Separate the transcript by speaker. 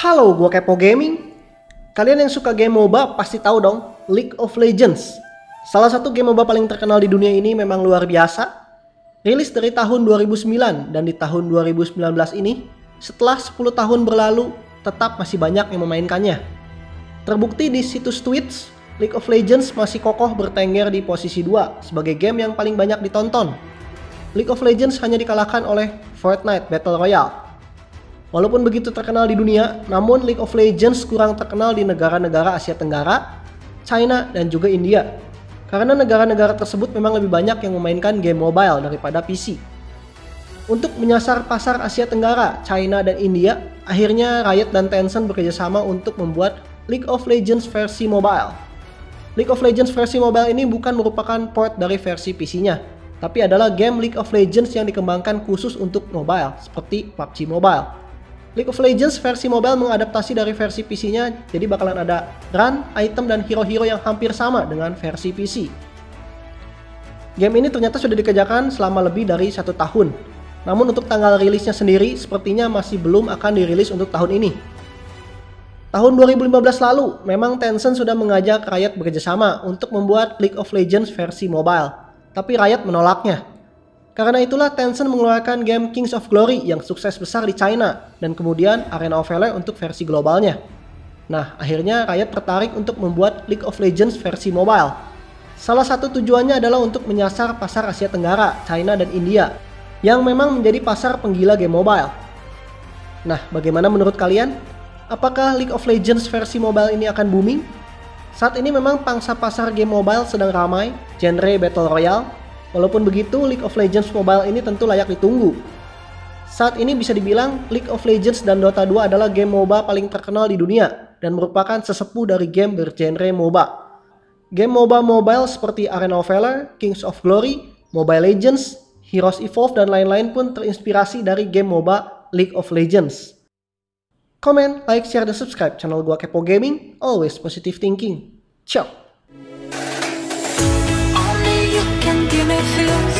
Speaker 1: Halo, gua Kepo Gaming. Kalian yang suka game MOBA pasti tahu dong, League of Legends. Salah satu game MOBA paling terkenal di dunia ini memang luar biasa. Rilis dari tahun 2009 dan di tahun 2019 ini, setelah 10 tahun berlalu, tetap masih banyak yang memainkannya. Terbukti di situs Twitch, League of Legends masih kokoh bertengger di posisi 2 sebagai game yang paling banyak ditonton. League of Legends hanya dikalahkan oleh Fortnite Battle Royale. Walaupun begitu terkenal di dunia, namun League of Legends kurang terkenal di negara-negara Asia Tenggara, China, dan juga India. Karena negara-negara tersebut memang lebih banyak yang memainkan game mobile daripada PC. Untuk menyasar pasar Asia Tenggara, China, dan India, akhirnya Riot dan Tencent bekerjasama untuk membuat League of Legends versi mobile. League of Legends versi mobile ini bukan merupakan port dari versi PC-nya, tapi adalah game League of Legends yang dikembangkan khusus untuk mobile, seperti PUBG Mobile. League of Legends versi mobile mengadaptasi dari versi PC-nya, jadi bakalan ada run, item, dan hero-hero yang hampir sama dengan versi PC. Game ini ternyata sudah dikerjakan selama lebih dari 1 tahun. Namun untuk tanggal rilisnya sendiri, sepertinya masih belum akan dirilis untuk tahun ini. Tahun 2015 lalu, memang Tencent sudah mengajak Riot bekerjasama untuk membuat League of Legends versi mobile. Tapi Riot menolaknya. Karena itulah Tencent mengeluarkan game Kings of Glory yang sukses besar di China dan kemudian Arena of Valor untuk versi globalnya. Nah, akhirnya Riot tertarik untuk membuat League of Legends versi mobile. Salah satu tujuannya adalah untuk menyasar pasar Asia Tenggara, China, dan India yang memang menjadi pasar penggila game mobile. Nah, bagaimana menurut kalian? Apakah League of Legends versi mobile ini akan booming? Saat ini memang pangsa pasar game mobile sedang ramai, genre Battle Royale. Walaupun begitu, League of Legends Mobile ini tentu layak ditunggu. Saat ini bisa dibilang League of Legends dan Dota 2 adalah game MOBA paling terkenal di dunia dan merupakan sesepuh dari game bergenre MOBA. Game MOBA mobile seperti Arena of Valor, Kings of Glory, Mobile Legends, Heroes Evolve, dan lain-lain pun terinspirasi dari game MOBA League of Legends. Comment, like, share, dan subscribe channel gua Kepo Gaming. Always positive thinking. Ciao!
Speaker 2: Only you can give me feels.